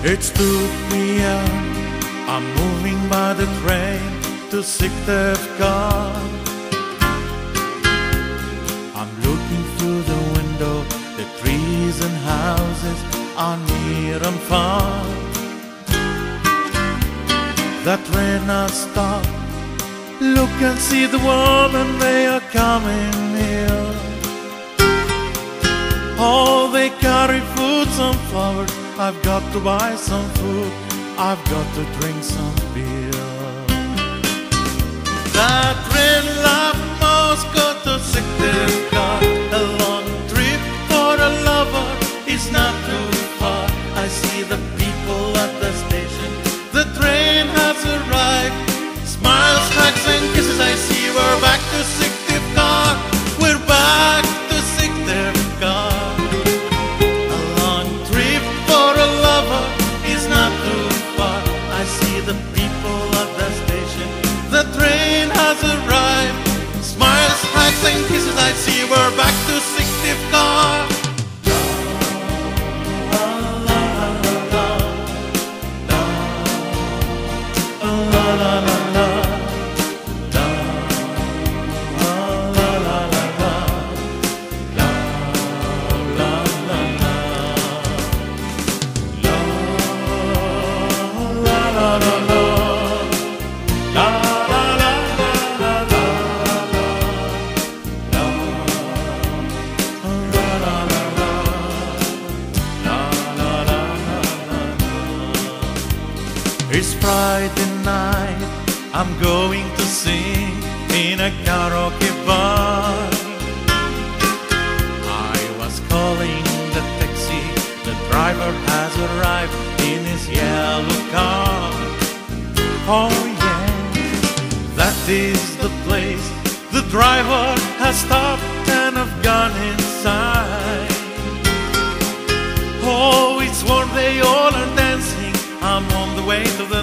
It's 2 p.m. I'm moving by the train to Syktyvkar. I'm looking through the window, the trees and houses are near and far. The train has stopped. Look and see the woman, they are coming here. Oh, they carry food, some flowers. I've got to buy some food, I've got to drink some beer. The train left Moscow to Syktyvkar. A long trip for a lover is not too far. I see the people at the station. The train has arrived. Smiles, hugs and kisses I see. We're back to Syktyvkar. We're back to Syktyvkar. A long trip for a lover is not too far. I see the people at the station. The train has arrived. Smiles, hugs and kisses I see. We're back to Syktyvkar. It's Friday night, I'm going to sing in a karaoke bar. I was calling the taxi, the driver has arrived in his yellow car. Oh yeah, that is the place. The driver has stopped and I've gone inside. Oh, it's warm, they all are dancing. I'm on the way to the